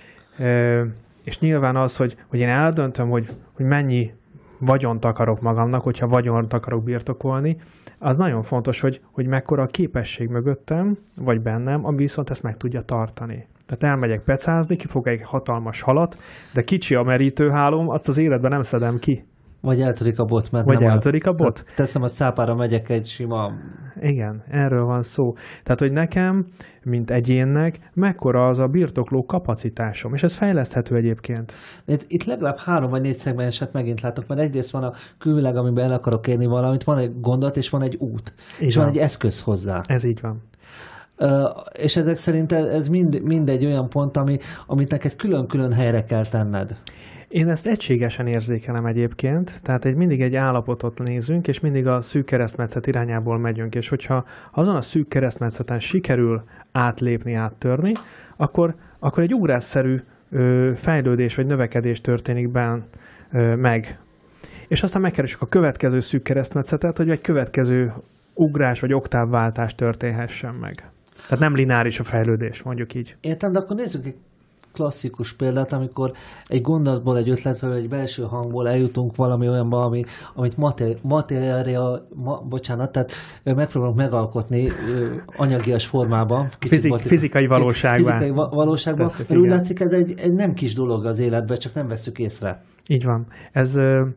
E, és nyilván az, hogy, hogy én eldöntöm, hogy, hogy mennyi vagyont akarok magamnak, hogyha vagyont akarok birtokolni, az nagyon fontos, hogy, hogy mekkora a képesség mögöttem, vagy bennem, ami viszont ezt meg tudja tartani. Tehát elmegyek pecázni, kifogok egy hatalmas halat, de kicsi a merítőhálóm, azt az életben nem szedem ki. Vagy eltörik a bot, mert Vagy nem eltörik a bot. Teszem, a szápára megyek egy sima... Igen, erről van szó. Tehát, hogy nekem, mint egyénnek, mekkora az a birtokló kapacitásom, és ez fejleszthető egyébként. Itt, itt legalább három vagy négy szegmenset megint látok, mert egyrészt van a külvilág, amiben el akarok érni valamit, van egy gondolat, és van egy út, Így és van. van egy eszköz hozzá. Ez így van. Uh, és ezek szerint ez mind, mind egy olyan pont, ami, amit neked külön-külön helyre kell tenned. Én ezt egységesen érzékelem egyébként, tehát egy, mindig egy állapotot nézünk, és mindig a szűk keresztmetszet irányából megyünk, és hogyha azon a szűk keresztmetszeten sikerül átlépni, áttörni, akkor, akkor egy ugrásszerű ö, fejlődés vagy növekedés történik benn ö, meg. És aztán megkeressük a következő szűk keresztmetszetet, hogy egy következő ugrás vagy oktávváltás történhessen meg. Tehát nem lineáris a fejlődés, mondjuk így. Értem, de akkor nézzük egy klasszikus példát, amikor egy gondolatból, egy ötletből, egy belső hangból eljutunk valami olyanba, ami, amit materiál, ma, bocsánat, tehát megpróbálunk megalkotni anyagias formában. Fizik, fizikai valóságban. Fizikai va- valóságban. Tesszük, mert úgy látszik, ez egy, egy nem kis dolog az életben, csak nem vesszük észre. Így van. Ez,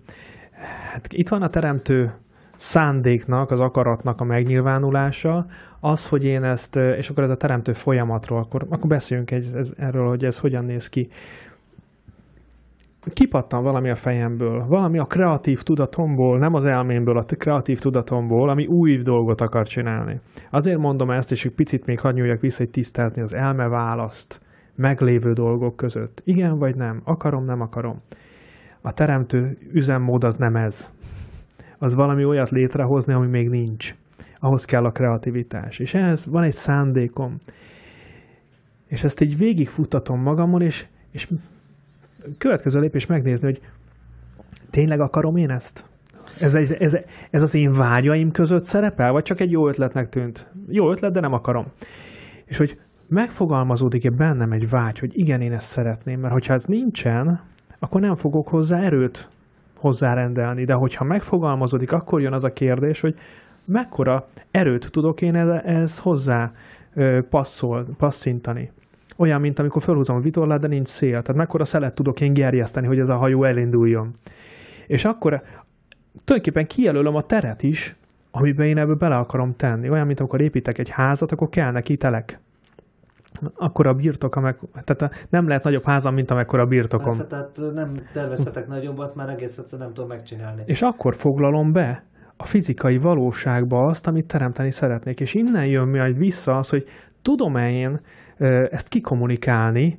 hát itt van a teremtő szándéknak, az akaratnak a megnyilvánulása, az, hogy én ezt, és akkor ez a teremtő folyamatról, akkor, akkor beszéljünk egy, ez, erről, hogy ez hogyan néz ki. kipattan valami a fejemből, valami a kreatív tudatomból, nem az elmémből, a kreatív tudatomból, ami új dolgot akar csinálni. Azért mondom ezt, és egy picit még hadd nyúljak vissza, hogy tisztázni az elme választ meglévő dolgok között. Igen vagy nem? Akarom, nem akarom. A teremtő üzemmód az nem ez. Az valami olyat létrehozni, ami még nincs. Ahhoz kell a kreativitás. És ehhez van egy szándékom. És ezt így végigfuttatom magamon, és, és következő lépés megnézni, hogy tényleg akarom én ezt? Ez, ez, ez, ez az én vágyaim között szerepel, vagy csak egy jó ötletnek tűnt? Jó ötlet, de nem akarom. És hogy megfogalmazódik-e bennem egy vágy, hogy igen, én ezt szeretném, mert hogyha ez nincsen, akkor nem fogok hozzá erőt hozzárendelni, de hogyha megfogalmazódik, akkor jön az a kérdés, hogy mekkora erőt tudok én ez, ez hozzá passzol, passzintani. Olyan, mint amikor felhúzom a vitorlát, de nincs szél. Tehát mekkora szelet tudok én gerjeszteni, hogy ez a hajó elinduljon. És akkor tulajdonképpen kijelölöm a teret is, amiben én ebből bele akarom tenni. Olyan, mint amikor építek egy házat, akkor kell neki telek. Akkor a birtok, amek, tehát nem lehet nagyobb házam, mint amekkora a birtokom. Persze, tehát nem tervezhetek nagyobbat, már egész egyszerűen nem tudom megcsinálni. És akkor foglalom be a fizikai valóságba azt, amit teremteni szeretnék. És innen jön majd vissza az, hogy tudom-e én ezt kikommunikálni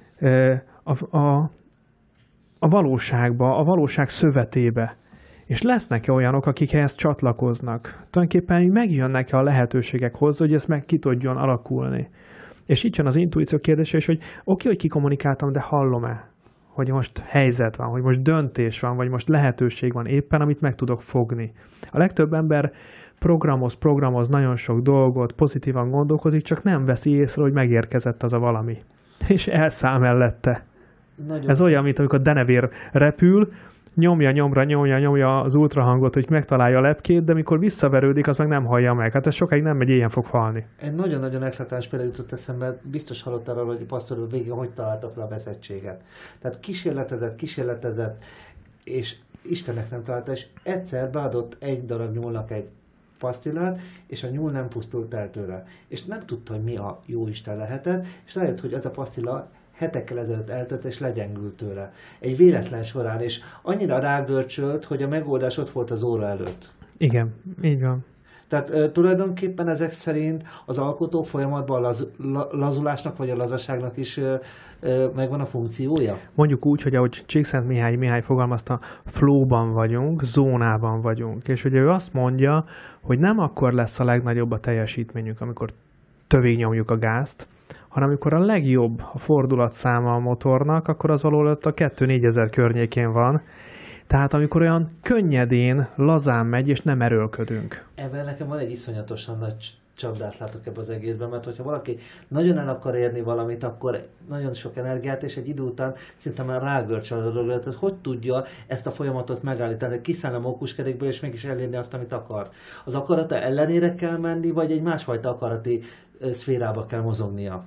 a, a, a valóságba, a valóság szövetébe. És lesznek-e olyanok, akik ehhez csatlakoznak? Tulajdonképpen megjönnek-e a lehetőségek hozzá, hogy ez meg ki tudjon alakulni. És itt jön az intuíció kérdése is, hogy oké, okay, hogy kikommunikáltam, de hallom-e? Hogy most helyzet van, hogy most döntés van, vagy most lehetőség van éppen, amit meg tudok fogni. A legtöbb ember programoz, programoz nagyon sok dolgot, pozitívan gondolkozik, csak nem veszi észre, hogy megérkezett az a valami. És elszáll mellette. Nagyon. Ez olyan, mint amikor a denevér repül, nyomja, nyomra, nyomja, nyomja az ultrahangot, hogy megtalálja a lepkét, de mikor visszaverődik, az meg nem hallja meg. Hát ez sokáig nem megy, ilyen fog halni. Egy nagyon-nagyon eklatáns példa jutott eszembe, biztos hallottál arról, hogy a Pastor végén hogy találta fel a veszettséget. Tehát kísérletezett, kísérletezett, és Istennek nem találta, és egyszer beadott egy darab nyúlnak egy pasztillát, és a nyúl nem pusztult el tőle. És nem tudta, hogy mi a jó Isten lehetett, és rájött, hogy ez a pasztilla hetekkel ezelőtt eltört, és legyengült tőle. Egy véletlen során, és annyira rágörcsölt, hogy a megoldás ott volt az óra előtt. Igen, így van. Tehát e, tulajdonképpen ezek szerint az alkotó folyamatban a laz, la, lazulásnak vagy a lazaságnak is e, e, megvan a funkciója? Mondjuk úgy, hogy ahogy Csíkszent Mihály Mihály fogalmazta, flowban vagyunk, zónában vagyunk. És hogy ő azt mondja, hogy nem akkor lesz a legnagyobb a teljesítményünk, amikor tövig nyomjuk a gázt, hanem amikor a legjobb a fordulatszáma a motornak, akkor az valahol a kettő-négyezer környékén van. Tehát amikor olyan könnyedén, lazán megy, és nem erőlködünk. Ebben nekem van egy iszonyatosan nagy csapdát látok ebbe az egészben, mert hogyha valaki nagyon el akar érni valamit, akkor nagyon sok energiát, és egy idő után szinte már rágörcsöl a dolog. Tehát hogy tudja ezt a folyamatot megállítani, kiszállni a mókuskerékből, és mégis elérni azt, amit akar. Az akarata ellenére kell menni, vagy egy másfajta akarati szférába kell mozognia?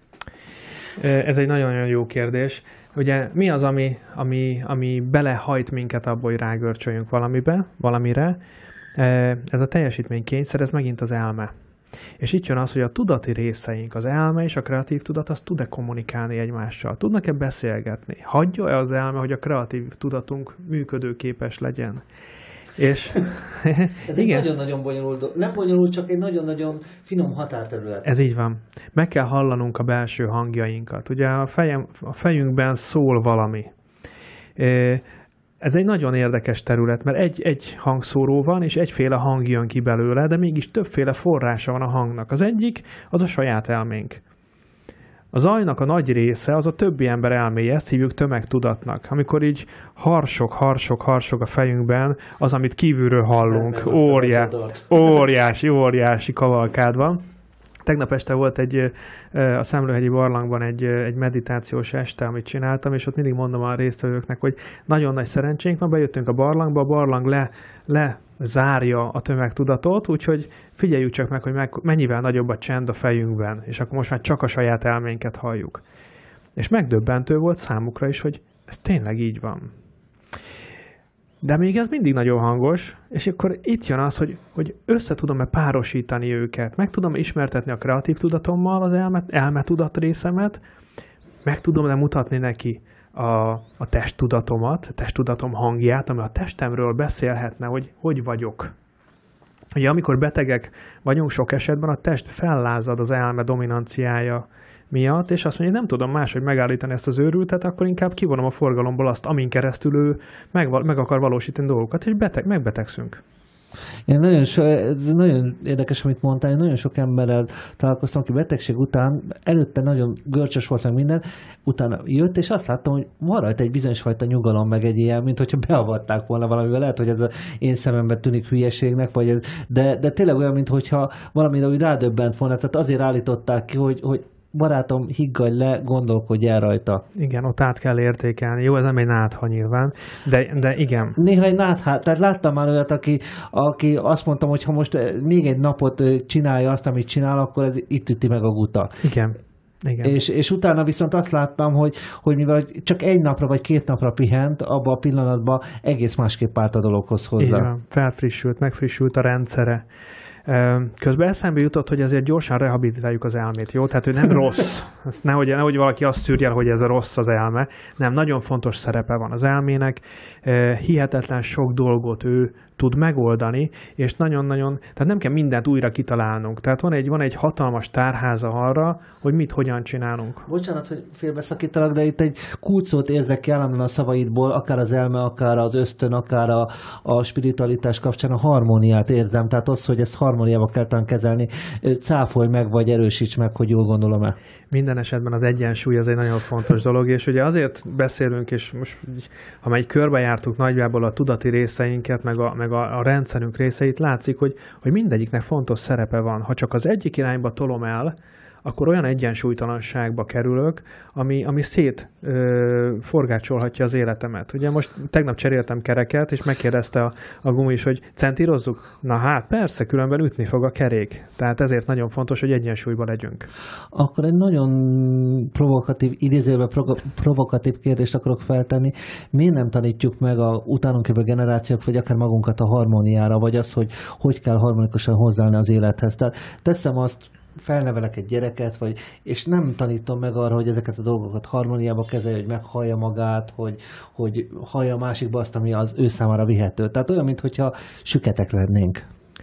Ez egy nagyon-nagyon jó kérdés. Ugye mi az, ami, ami, ami belehajt minket abba, hogy rágörcsöljünk valamibe, valamire? Ez a teljesítménykényszer, ez megint az elme. És itt jön az, hogy a tudati részeink, az elme és a kreatív tudat, az tud-e kommunikálni egymással? Tudnak-e beszélgetni? Hagyja-e az elme, hogy a kreatív tudatunk működőképes legyen? És ez igen. Egy nagyon-nagyon bonyolult, nem bonyolult, csak egy nagyon-nagyon finom határterület. Ez így van. Meg kell hallanunk a belső hangjainkat. Ugye a, fejem, a fejünkben szól valami. Ez egy nagyon érdekes terület, mert egy, egy hangszóró van, és egyféle hang jön ki belőle, de mégis többféle forrása van a hangnak. Az egyik, az a saját elménk. A zajnak a nagy része az a többi ember elméje, ezt hívjuk tömegtudatnak. Amikor így harsog, harsog, harsog a fejünkben, az, amit kívülről hallunk, óriá, óriási, óriási kavalkád van. Tegnap este volt egy, a Szemlőhegyi barlangban egy, egy meditációs este, amit csináltam, és ott mindig mondom a résztvevőknek, hogy nagyon nagy szerencsénk van, bejöttünk a barlangba, a barlang le, le zárja a tömegtudatot, úgyhogy figyeljük csak meg, hogy meg, mennyivel nagyobb a csend a fejünkben, és akkor most már csak a saját elménket halljuk. És megdöbbentő volt számukra is, hogy ez tényleg így van. De még ez mindig nagyon hangos, és akkor itt jön az, hogy, hogy össze tudom-e párosítani őket, meg tudom ismertetni a kreatív tudatommal az elme, elmetudat részemet, meg tudom-e mutatni neki a, a testtudatomat, a testtudatom hangját, ami a testemről beszélhetne, hogy hogy vagyok. Ugye amikor betegek vagyunk, sok esetben a test fellázad az elme dominanciája miatt, és azt mondja, hogy nem tudom máshogy megállítani ezt az őrültet, akkor inkább kivonom a forgalomból azt, amin keresztül ő meg, meg akar valósítani dolgokat, és beteg, megbetegszünk. Én nagyon so, ez nagyon érdekes, amit mondtál, én nagyon sok emberrel találkoztam, aki betegség után, előtte nagyon görcsös volt meg minden, utána jött, és azt láttam, hogy van rajta egy bizonyos fajta nyugalom, meg egy ilyen, mint hogyha beavatták volna valamivel. Lehet, hogy ez az én szememben tűnik hülyeségnek, vagy ez, de, de tényleg olyan, mintha valamire úgy rádöbbent volna. Tehát azért állították ki, hogy, hogy barátom, higgadj le, gondolkodj el rajta. Igen, ott át kell értékelni. Jó, ez nem egy nátha nyilván, de, de igen. Néha egy nátha, tehát láttam már olyat, aki, aki azt mondtam, hogy ha most még egy napot csinálja azt, amit csinál, akkor ez itt üti meg a guta. Igen. Igen. És, és utána viszont azt láttam, hogy, hogy mivel csak egy napra vagy két napra pihent, abban a pillanatban egész másképp állt a dologhoz hozzá. Igen, felfrissült, megfrissült a rendszere. Közben eszembe jutott, hogy azért gyorsan rehabilitáljuk az elmét, jó? Tehát ő nem rossz. Ezt nehogy, nehogy valaki azt szűrje, hogy ez rossz az elme. Nem, nagyon fontos szerepe van az elmének. Hihetetlen sok dolgot ő tud megoldani, és nagyon-nagyon, tehát nem kell mindent újra kitalálnunk. Tehát van egy, van egy hatalmas tárháza arra, hogy mit, hogyan csinálunk. Bocsánat, hogy félbeszakítalak, de itt egy kulcsot érzek ki állandóan a szavaidból, akár az elme, akár az ösztön, akár a, a spiritualitás kapcsán a harmóniát érzem. Tehát az, hogy ezt harmóniába kell talán kezelni, cáfolj meg, vagy erősíts meg, hogy jól gondolom-e. Minden esetben az egyensúly az egy nagyon fontos dolog, és ugye azért beszélünk, és most, ha már egy körbejártuk nagyjából a tudati részeinket, meg a, meg a, a rendszerünk részeit, látszik, hogy, hogy mindegyiknek fontos szerepe van. Ha csak az egyik irányba tolom el, akkor olyan egyensúlytalanságba kerülök, ami, ami szét ö, forgácsolhatja az életemet. Ugye most tegnap cseréltem kereket, és megkérdezte a, a gumis, hogy centírozzuk? Na hát persze, különben ütni fog a kerék. Tehát ezért nagyon fontos, hogy egyensúlyban legyünk. Akkor egy nagyon provokatív, idézőben provokatív kérdést akarok feltenni. Miért nem tanítjuk meg a utánunk jövő generációk, vagy akár magunkat a harmóniára, vagy az, hogy hogy kell harmonikusan hozzáállni az élethez? Tehát teszem azt, felnevelek egy gyereket, vagy, és nem tanítom meg arra, hogy ezeket a dolgokat harmóniába kezelje, hogy meghallja magát, hogy, hogy hallja a másikba azt, ami az ő számára vihető. Tehát olyan, mintha süketek lennénk.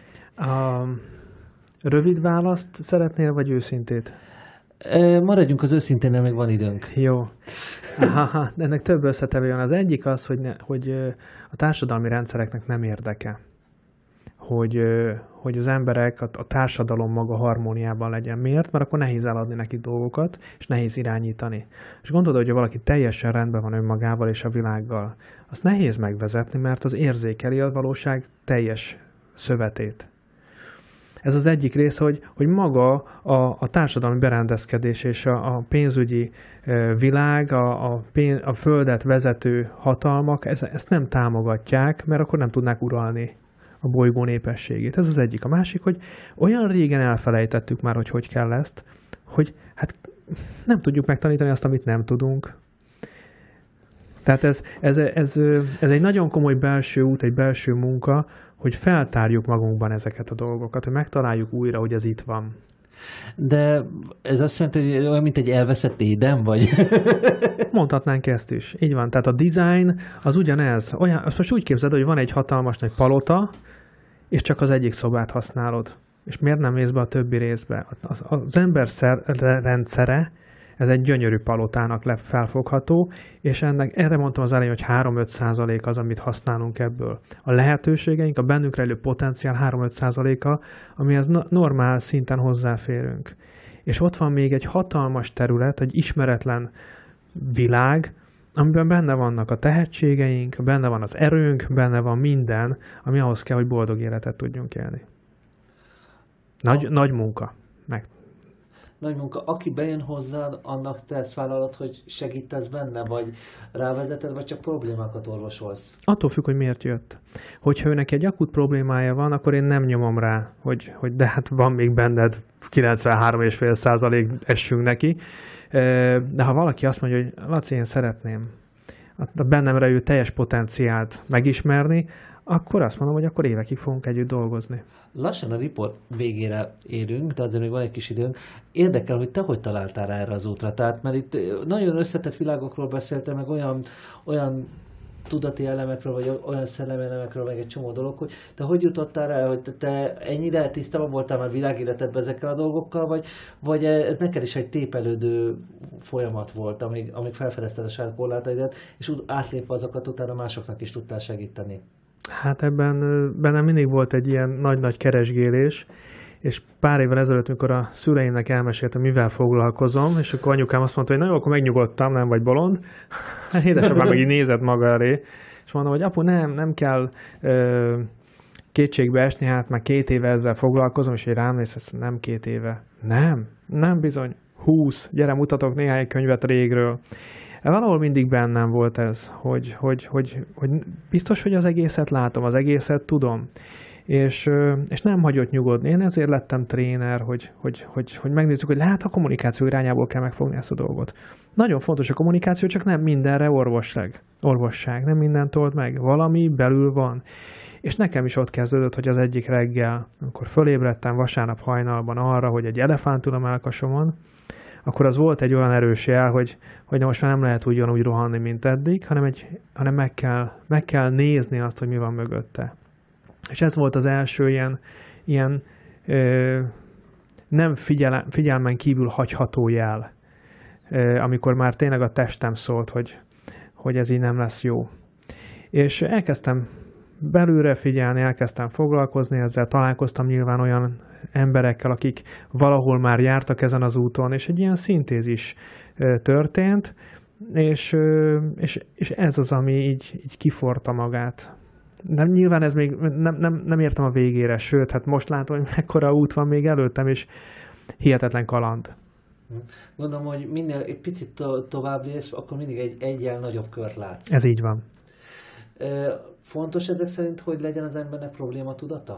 A rövid választ szeretnél, vagy őszintét? E, maradjunk az őszinténél, még van időnk. Jó. Aha, ennek több összetevő van. Az egyik az, hogy, ne, hogy a társadalmi rendszereknek nem érdeke, hogy, hogy az emberek, a, a társadalom maga harmóniában legyen. Miért? Mert akkor nehéz eladni nekik dolgokat, és nehéz irányítani. És gondolod, hogy valaki teljesen rendben van önmagával és a világgal, azt nehéz megvezetni, mert az érzékeli a valóság teljes szövetét. Ez az egyik rész, hogy, hogy maga a, a társadalmi berendezkedés és a, a pénzügyi világ, a, a, pénz, a földet vezető hatalmak ez, ezt nem támogatják, mert akkor nem tudnák uralni a bolygó népességét. Ez az egyik. A másik, hogy olyan régen elfelejtettük már, hogy hogy kell ezt, hogy hát nem tudjuk megtanítani azt, amit nem tudunk. Tehát ez, ez, ez, ez egy nagyon komoly belső út, egy belső munka, hogy feltárjuk magunkban ezeket a dolgokat, hogy megtaláljuk újra, hogy ez itt van. De ez azt jelenti, hogy olyan, mint egy elveszett éden, vagy? Mondhatnánk ezt is. Így van. Tehát a design az ugyanez. Olyan, azt most úgy képzeld, hogy van egy hatalmas nagy palota, és csak az egyik szobát használod. És miért nem mész be a többi részbe? Az, az ember szer, rendszere, ez egy gyönyörű palotának felfogható, és ennek, erre mondtam az elején, hogy három-öt százalék az, amit használunk ebből. A lehetőségeink, a bennünk rejlő potenciál három-öt százaléka, amihez normál szinten hozzáférünk. És ott van még egy hatalmas terület, egy ismeretlen világ, amiben benne vannak a tehetségeink, benne van az erőnk, benne van minden, ami ahhoz kell, hogy boldog életet tudjunk élni. Nagy, nagy munka. Meg. Nagy munka. Aki bejön hozzád, annak tesz vállalat, hogy segítesz benne, vagy rávezeted, vagy csak problémákat orvosolsz? Attól függ, hogy miért jött. Hogyha őnek egy akut problémája van, akkor én nem nyomom rá, hogy, hogy de hát van még benned kilencvenhárom egész öt százalék, essünk neki. De ha valaki azt mondja, hogy Laci, én szeretném a bennem rejlő teljes potenciált megismerni, akkor azt mondom, hogy akkor évekig fogunk együtt dolgozni. Lassan a riport végére érünk, de azért még van egy kis időnk. Érdekel, hogy te hogy találtál rá erre az útra? Tehát, mert itt nagyon összetett világokról beszéltem, meg olyan, olyan tudati elemekről, vagy olyan szellemi elemekről, meg egy csomó dolog, hogy te hogy jutottál rá, hogy te ennyire tisztában voltál már világéletedben ezekkel a dolgokkal, vagy, vagy ez neked is egy tépelődő folyamat volt, amíg, amíg felfedezted a saját korlátaidat, és átlépve azokat utána másoknak is tudtál segíteni? Hát ebben bennem mindig volt egy ilyen nagy-nagy keresgélés, és pár évvel ezelőtt, mikor a szüleimnek elmeséltem, mivel foglalkozom, és akkor anyukám azt mondta, hogy na jó, akkor megnyugodtam, nem vagy bolond. Édesapám meg így nézett maga elé, és mondom, hogy apu, nem, nem kell ö, kétségbe esni, hát már két éve ezzel foglalkozom, és így rám néz, ez nem két éve. Nem, nem bizony, húsz, gyere, mutatok néhány könyvet régről. Valahol mindig bennem volt ez, hogy, hogy, hogy, hogy biztos, hogy az egészet látom, az egészet tudom. És, és nem hagyott nyugodni. Én ezért lettem tréner, hogy, hogy, hogy, hogy megnézzük, hogy lehet a kommunikáció irányából kell megfogni ezt a dolgot. Nagyon fontos a kommunikáció, csak nem mindenre orvosság, orvosság, nem mindent old meg. Valami belül van. És nekem is ott kezdődött, hogy az egyik reggel, amikor fölébredtem vasárnap hajnalban arra, hogy egy elefánt ül a mellkasomon, akkor az volt egy olyan erős jel, hogy, hogy most már nem lehet ugyanúgy rohanni, mint eddig, hanem, egy, hanem meg, kell, meg kell nézni azt, hogy mi van mögötte. És ez volt az első ilyen, ilyen ö, nem figyel, figyelmen kívül hagyható jel, ö, amikor már tényleg a testem szólt, hogy, hogy ez így nem lesz jó. És elkezdtem belülre figyelni, elkezdtem foglalkozni ezzel, találkoztam nyilván olyan emberekkel, akik valahol már jártak ezen az úton, és egy ilyen szintézis ö, történt, és, ö, és, és ez az, ami így, így kiforta magát. Nem, nyilván ez még nem, nem, nem értem a végére, sőt, hát most látom, hogy mekkora út van még előttem, és hihetetlen kaland. Gondolom, hogy minél egy picit to- tovább lépsz, akkor mindig egy egyel nagyobb kört látsz. Ez így van. Fontos ezek szerint, hogy legyen az embernek probléma tudata?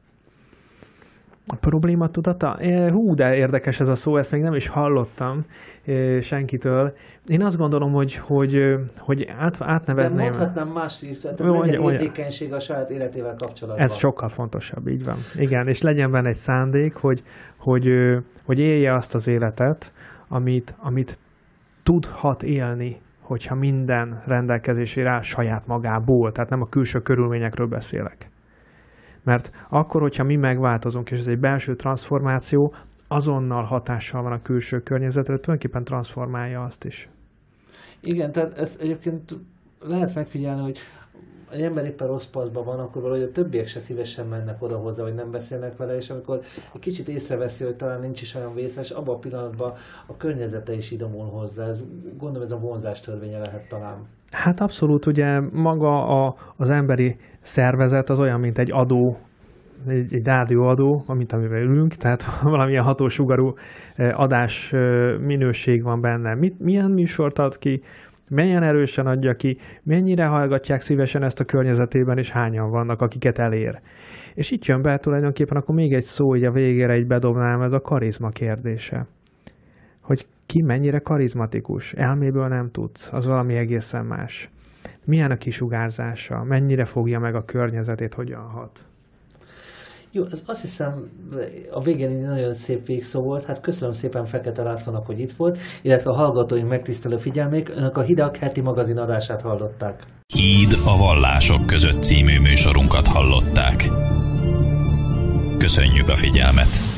A probléma tudata? Hú, de érdekes ez a szó, ezt még nem is hallottam senkitől. Én azt gondolom, hogy, hogy, hogy át, átnevezném. De mondhatnám más is, tehát legyen érzékenység a saját életével kapcsolatban. Ez sokkal fontosabb, így van. Igen, és legyen benne egy szándék, hogy, hogy, hogy élje azt az életet, amit, amit tudhat élni, hogyha minden rendelkezésére áll saját magából, tehát nem a külső körülményekről beszélek. Mert akkor, hogyha mi megváltozunk, és ez egy belső transformáció, azonnal hatással van a külső környezetre, tulajdonképpen transformálja azt is. Igen, tehát ezt egyébként lehet megfigyelni, hogy egy ember éppen rossz paszban van, akkor valahogy a többiek se szívesen mennek oda hozzá, hogy nem beszélnek vele, és amikor egy kicsit észreveszi, hogy talán nincs is olyan vészes, abban a pillanatban a környezete is idomul hozzá. Ez, gondolom, ez a vonzás törvénye lehet talán. Hát abszolút, ugye maga a, az emberi szervezet az olyan, mint egy adó, egy, egy rádióadó, mint amivel ülünk, tehát valamilyen hatósugarú adás minőség van benne. Mit, milyen műsort ad ki, milyen erősen adja ki, mennyire hallgatják szívesen ezt a környezetében, és hányan vannak, akiket elér. És itt jön be tulajdonképpen, akkor még egy szó, így a végére így bedobnám, ez a karizma kérdése. Hogy ki mennyire karizmatikus, elméből nem tudsz, az valami egészen más. Milyen a kisugárzása, mennyire fogja meg a környezetét, hogyan hat. Jó, ez azt hiszem a végén egy nagyon szép végszó volt. Hát köszönöm szépen Fekete Lászlónak, hogy itt volt, illetve a hallgatóink megtisztelő figyelmék. Önök a Hidak heti magazin adását hallották. Híd a vallások között című műsorunkat hallották. Köszönjük a figyelmet!